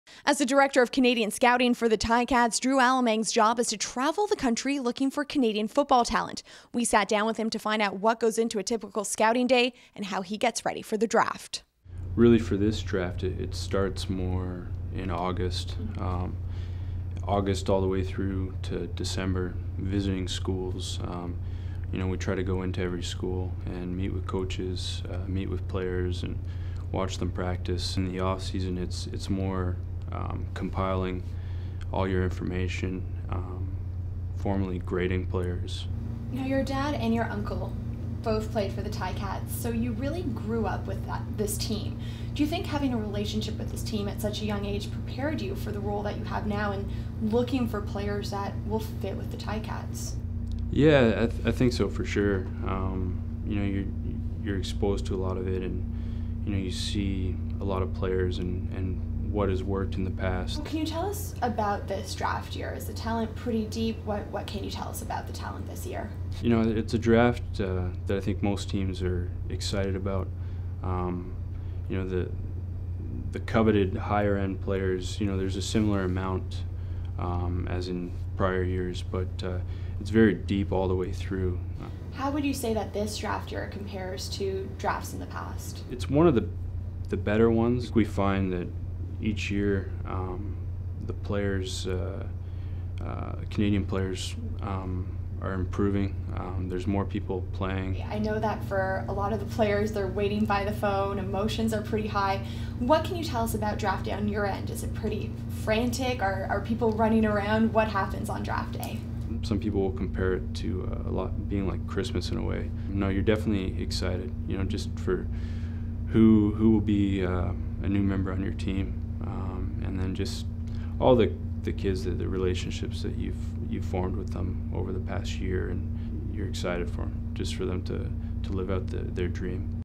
As the director of Canadian scouting for the Ticats, Drew Allemang's job is to travel the country looking for Canadian football talent. We sat down with him to find out what goes into a typical scouting day and how he gets ready for the draft. Really, for this draft, it starts more in August. August all the way through to December, visiting schools. We try to go into every school and meet with coaches, meet with players, and watch them practice. In the off season, it's more compiling all your information, formally grading players. Your dad and your uncle both played for the Ticats, so you really grew up with this team. Do you think having a relationship with this team at such a young age prepared you for the role that you have now and looking for players that will fit with the Ticats? Yeah, I think so for sure. You're exposed to a lot of it, and you see a lot of players and what has worked in the past. Well, can you tell us about this draft year? Is the talent pretty deep? What can you tell us about the talent this year? It's a draft that I think most teams are excited about. The coveted higher end players, there's a similar amount as in prior years, but it's very deep all the way through. How would you say that this draft year compares to drafts in the past? It's one of the better ones. We find that each year the players, Canadian players, are improving. There's more people playing. I know that for a lot of the players, they're waiting by the phone, emotions are pretty high. What can you tell us about draft day on your end? Is it pretty frantic? Are people running around? What happens on draft day? Some people will compare it to a lot being like Christmas in a way. No, you're definitely excited, just for who will be a new member on your team, and then just all the kids, the relationships that you've formed with them over the past year, and you're excited for them, just for them to live out their dream.